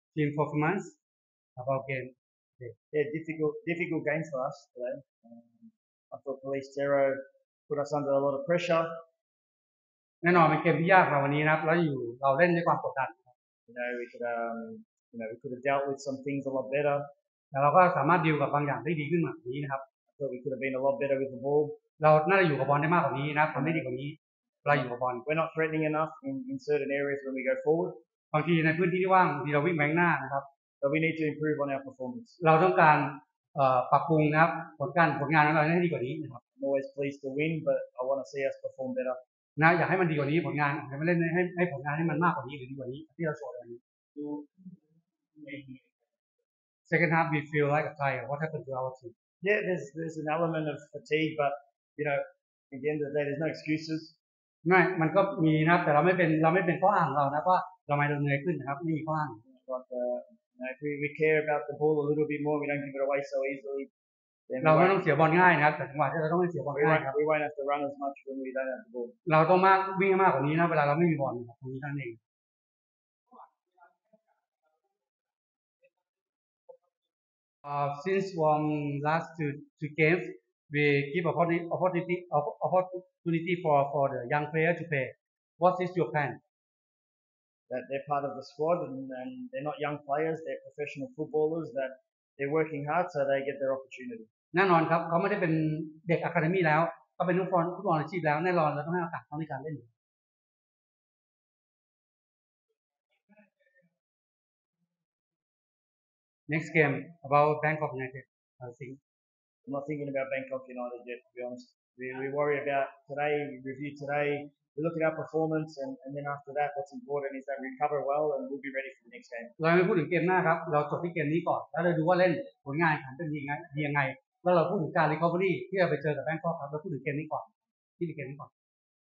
team performance about game. Okay. Yeah, difficult games for us today. I thought Police Zero put us under a lot of pressure. แน่นอนเป็นเกมที่ยากกว่าวันนี้นะครับแล้วอยู่เราเล่นด้วยความกดดัน We could have dealt with some things a lot better. แต่เราก็สามารถดีลกับบางอย่างได้ดีขึ้นกว่านี้นะครับ I thought we could have been a lot better with the ball. เราน่าจะอยู่กับบอลได้มากกว่านี้นะครับทำได้ดีกว่านี้เราอยู่กับบอล We're not threatening enough in certain areas when we go forward. บางทีในพื้นที่ที่ว่างบางทีเราวิ่งแบงหน้านะครับ But we need to improve on our performance. เราต้องการปรับปรุงนะครับผลงานของเราให้ดีกว่านี้นะครับ I'm always pleased to win, but I want to see us perform better. นะอยากให้มันดีกว่านี้ผลงานให้มันเล่นให้ผลงานให้มันมากกว่านี้หรือดีกว่านี้ที่เราโชว์วันนี้ Second half we feel like a tired. What happened to our team? Yeah, there's an element of fatigue, but at the end of the day, there's no excuses. ไม่มันก็มีนะครับแต่เราไม่เป็นข้ออ้างเรานะว่าเราไม่เหนื่อยขึ้นนะครับไม่มีข้ออ้าง But if we care about the ball a little bit more, we don't give it away so easily. เราไม่ต้องเสียบอลง่ายนะครับแต่จังหวะที่เราต้องไม่เสียบอลง่ายครับ We won't have to run as much when we don't have the ball. เราต้องวิ่งมากกว่านี้นะเวลาเราไม่มีบอลครับตรงนี้นั่นเอง Since from last two games we give opportunity for the young player to play. What is your plan? That they're part of the squad and they're not young players, they're professional footballers that they're working hard so they get their opportunity. แน่นอนครับเขาไม่ได้เป็นเด็กอะคาเดมี่แล้วเขาเป็นฟุตบอลอาชีพแล้วแน่นอนเราต้องให้โอกาสเขาในการเล่น Next game about Bangkok United. I think. I'm not thinking about Bangkok United yet, to be honest. We worry about today, we review today, we look at our performance, and then after that, what's important is that we recover well and we'll be ready for the next game. เราไม่พูดถึงเกมหน้าครับเราจบที่เกมนี้ก่อนแล้วเราดูว่าเล่นผลงานขันเป็นยังไงแล้วเราพูดถึงการ recovery ที่เราไปเจอกับแบงคอกครับเราพูดถึงเกมนี้ก่อนที่เกมนี้ก่อน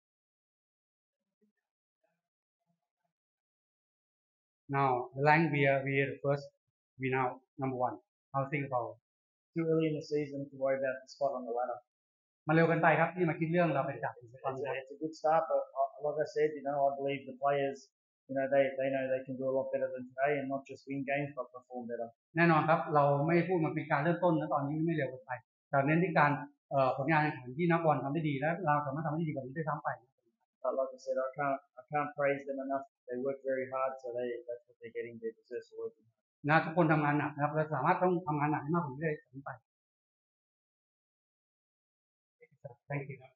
Now the rank we are the first we now number one. How think about too early in the season to worry about the spot on the ladder. มันเร็วเกินไปครับที่มาคิดเรื่องเราเป็นจับ It's a good start, but like I said, I believe the players, they know they can do a lot better than today and not just win games but perform better. แน่นอนครับเราไม่พูดมันเป็นการเริ่มต้นนะตอนนี้ไม่เร็วเกินไปแต่เน้นที่การผลงานที่นักบอลทำได้ดีและเราสามารถทำได้ดีกว่านี้ได้ซ้ำไป But like I said, I can't praise them enough. They work very hard, so that's what they're getting. They deserve to work. นะทุกคนทำงานหนักนะครับเราสามารถต้องทำงานหนักให้มากกว่านี้ได้ซ้ำไป Thank you.